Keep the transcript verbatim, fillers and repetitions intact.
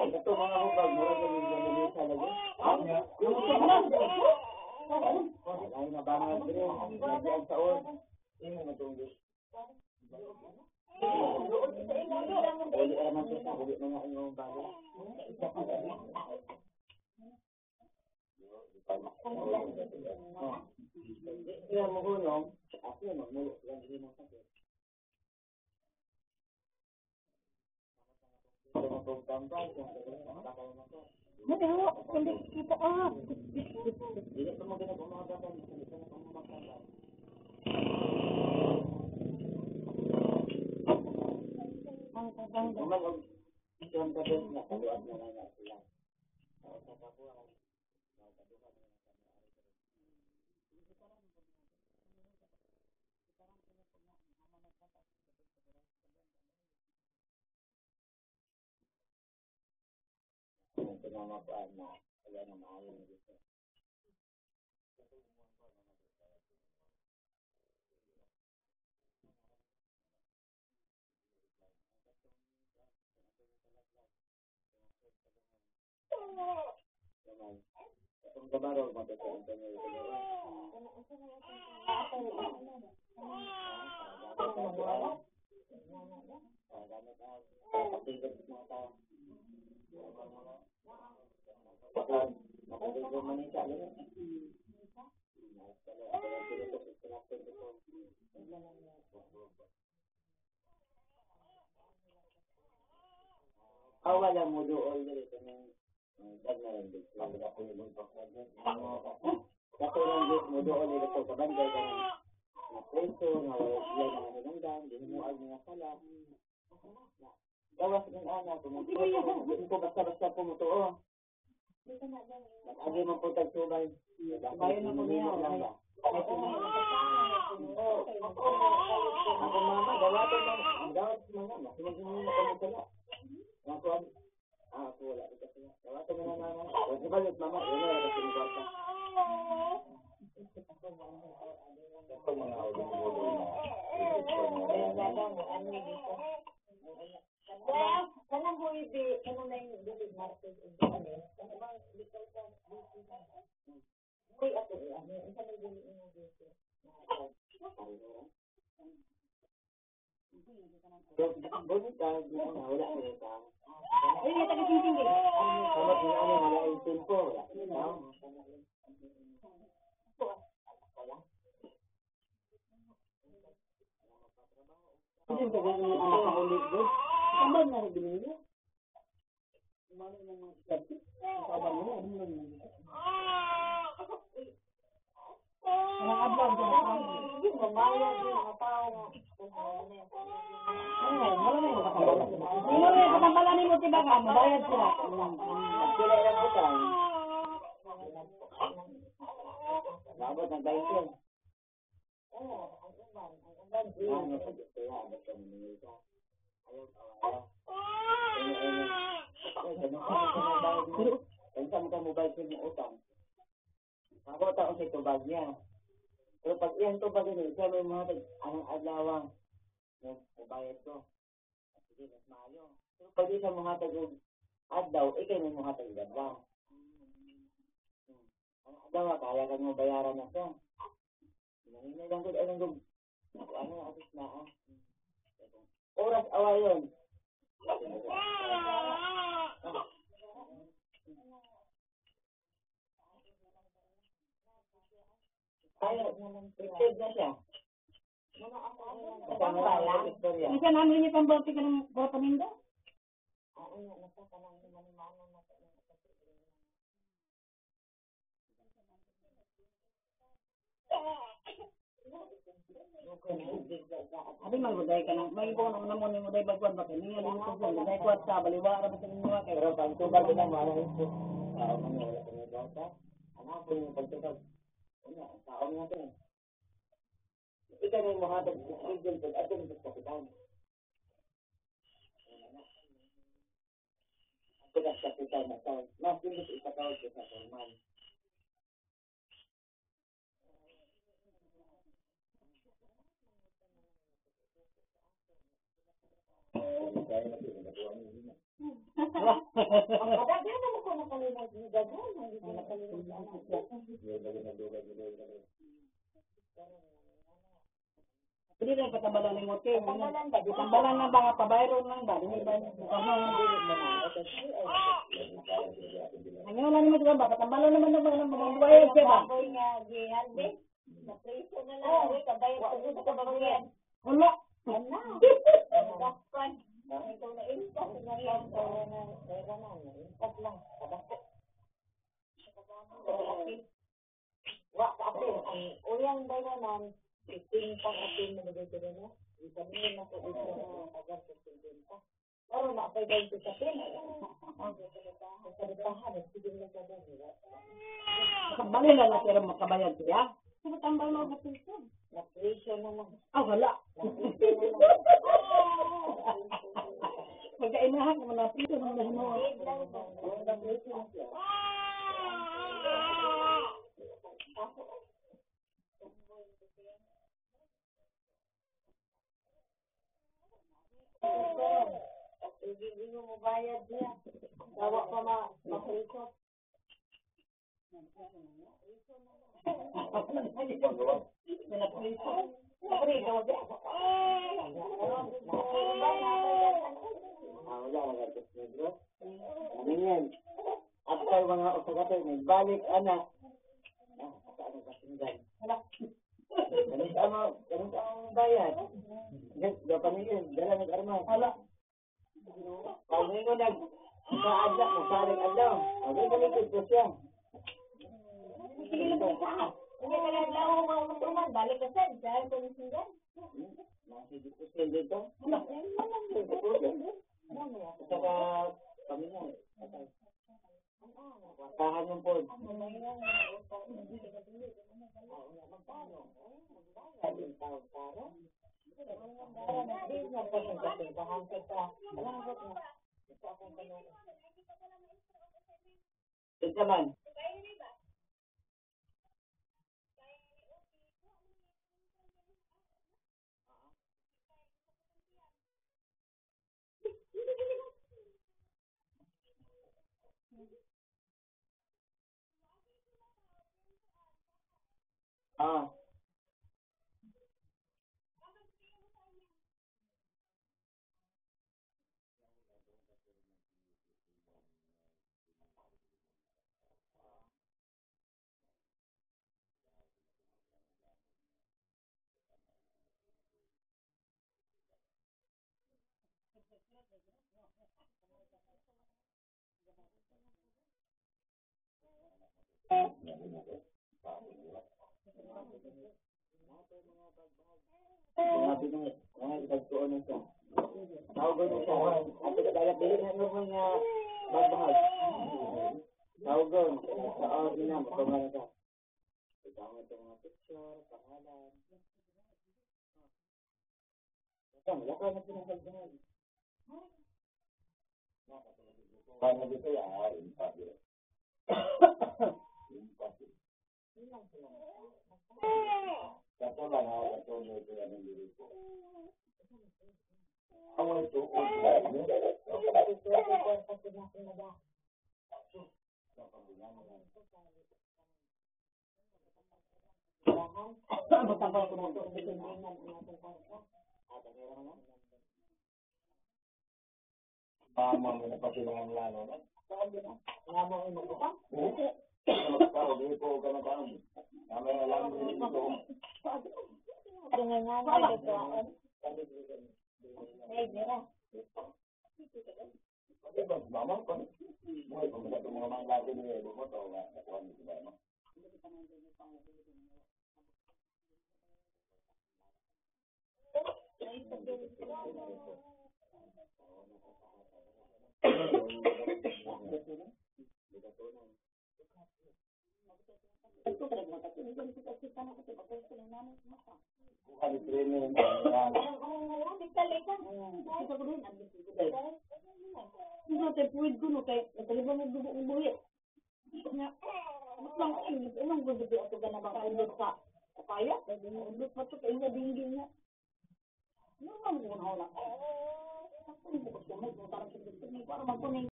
Ito mga hubag, mura ko yung ganyan sa lagi. Yung ay na ba nga dire, ang saon. Ini matunggu. Uli naman sa uli mga inyong bago. Kaya mo gunong, ako yung magmulok lang din ang sakit. Hindi mo, hindi kita ah. Hindi pa mo ginagumagaban, hindi pa na pamamakan. Ang kaganda. Naman, isang kabit na kaluan na lang na sila. Sa kapuan. Ang pinamapaan na wala na maayon dito. Naman, itong kabarog matutulong ka nyo ito. Awala mo doon dito ng dagnayan dito. Katulong dito mo doon dito sa banday ka ng na preso, na wala sila na nananggang, dinumuag mga sala. Gawas ng anak, hindi ko basta-basta pumutuo. Nag-agi mo po tagtubay. Bayan ako niya. Ako mama, gawatin mo. Gawat mo na. Sinagin mo na kami sila. Ako, ah, ako wala. Gawatin mo na mama. Huwag balik mama. Yun na, kasi ni Bata. Ito mga ulit mo doon na. Kanang mo hindi, ano na yung bilig market and business, ano bang likay ka business? Uy, ako eh, ano, isa na yung bilig mo business. Bonit ka, wala ko rin ka. Uy, may taga-sing-sing din. Kamat mo ano, wala yung tempo. Wala. Kasi kung ano yung anak ang ulit doon, kaman na rin binili. Kumano yung mga stati? Kaman mo, ano yung mga Anong ablang dyan ako? hindi, mamayag yung mga tao nga. Oo, wala na yung nakakabala. Hindi mo yung kakabala ni mo, diba ka? Mabayad sila. Sila yung utang. Babot ng dahil. Oo, ang uban, ang uban. Ano sa dito yan? Ba't ka naminil ka? Ayaw, ayaw. Ay, ganun ka sa mobile mo. Ganun ka mo mobile sa mga utang. Ako taon sa tubag niya. Pero pag iyan tubag niya, siya may mga anong adlawang mabayad ko. Sige, mas maayo. Pero pag di sa mga tag adlaw, ikay may mga tag adlaw. Ang adlaw, kaya ka mo bayaran na siya. Nanginay lang ko, anong gub, ano, asis na ah. Oras awa yun. Kaya, prepared na siya. Kasama lang, Victoria. Isa namin niya pang bote ka ng bote nindo? Oo, nasa ka lang yung manimanong na sa Abi magbuday ka nang may ko nang namon mo day bagwan ba kini ngali mo ko day kwat sa baliwa ra ba sa inyo kay pero pag tubag kita mo ano ito. Tao man wala ko na bata. Ano po yung pagtubag? Una, tao nga to. Ika na yung mga tag-schedule pag atin sa kapitan. Ito na kapitan na tao. Mas hindi ipatawag ko sa formal. Kadang-kadang naman ko nakalimutan yung gagawin, hindi ko nakalimutan. Hindi rin katambalan ni Mote. Katambalan na ba nga pabayro lang ba? Hindi ba ano lang naman diba ba? Katambalan naman naman ng mga buhay siya ba? Baboy nga, gihan, be. Na-preso na lang. Uy, kabayo ko gusto ka ba yan? Wala. Ano? Dakpan. Ito na instas na yan. Kaya na, kaya na, instas lang. Kadakot. Wa, kasi, ang uyang bayanan, fifteen pa atin mo dito na. Isabihin na ko dito na tagal fifteen pa. Pero na pa dito sa pin. Ang salitahan, sige na sa dito. Katambalin lang na pero makabayad siya. Ano tambal mo ba ito? Na-preso na lang. Ah, wala. Pagkainahan mo na pito ng lahino. Hindi mo bayad niya. Dawa pa ma ma-preso. After mga usagato, may balik, anak. Ano ba singgan? Ganun ka mo, ganun ka mo bayad. Dapat nyo, dala nag-armas. Hala. Pag nyo nag, sa-adla, masaling adlaw. Pag nyo balikid ko siya. Sige lang sa saan. Hindi ka lang lang mga matuman. Balik ka saan. Dahil ko ng singgan. Masih ko siya dito. Saka, kami na. Tahan yung pod. Ito man. Ah. Sinabi nung mga itagtuon na siya. Tawag mo siya. At kaya bilhin mo nga magbahag. Tawag mo. Sa ordi na, matungan ka. Ikaw ito mga picture, pangalan. Ito, lakaw na pinagbahag. Paano dito yan? Impact. Impact. Kaso lang ako, kaso mo ito yan ang dito po. Ang ito, ang ito, Tama mo na pati mga lalo na. Tama mo yung magbuka? Oo. Tama dito ka na ba? Tama na lang dito. Dengan nga ito. Eh, mira. Mama ko. Mo ko sa mga mga lagi ni mo to nga ako ni ba no. Bukan training ya. Hindi tayo puwid ko no kay nataliban mo dugo ng buhit. Nga, mas lang kayo, ilang gusto ako ka na makaulot sa kaya, ulot pa ito kayo na dinggin nga. Ano ba mo na wala? Ano ko gusto mo, kung tarap sa gusto mo, para magpunin